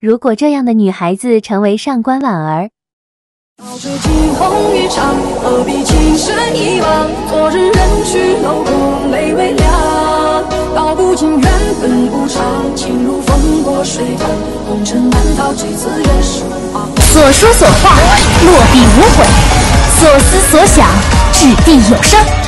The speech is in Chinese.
如果这样的女孩子成为上官婉儿， 道这惊鸿一场，何必情深一往？昨日人去楼空，泪微凉。道不尽缘分无常，情如风过水淌，红尘难逃，这次也是无法。 所说所画，落笔无悔；所思所想，掷地有声。